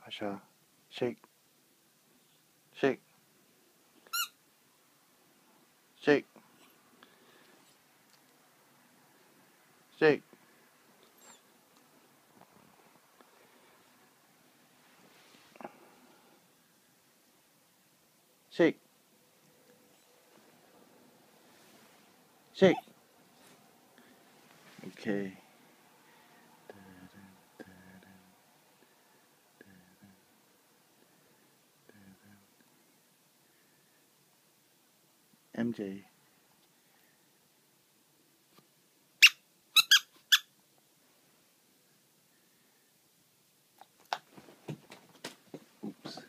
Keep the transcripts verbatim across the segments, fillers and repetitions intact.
Pasha, shake, shake, shake, shake, shake, shake. Okay. M J. Oops.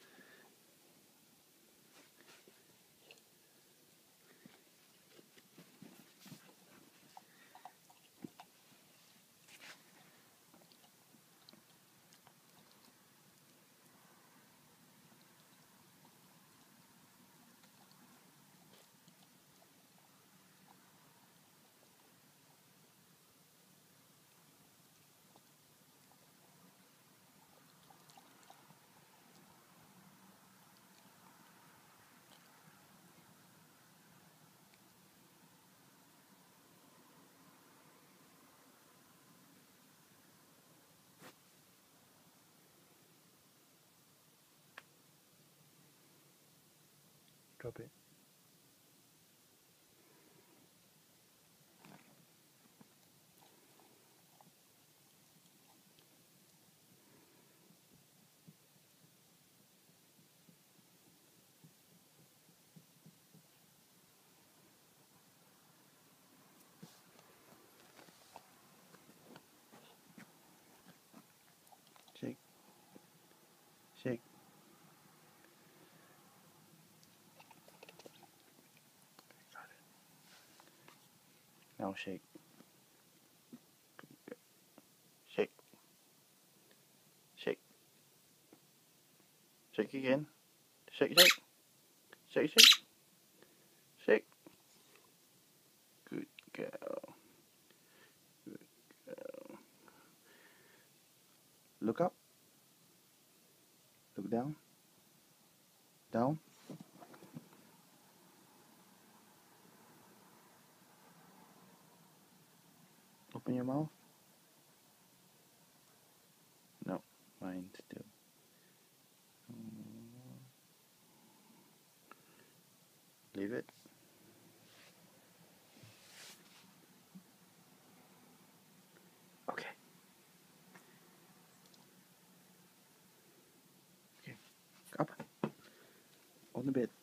Drop it. Shake, shake. Got it. Now shake. Shake, shake, shake again. Shake, shake, shake, shake, shake. Good girl. Good girl. Look up. Look down. Down. Open your mouth. No, mine still. Leave it. Okay. Okay. Up. On the bed.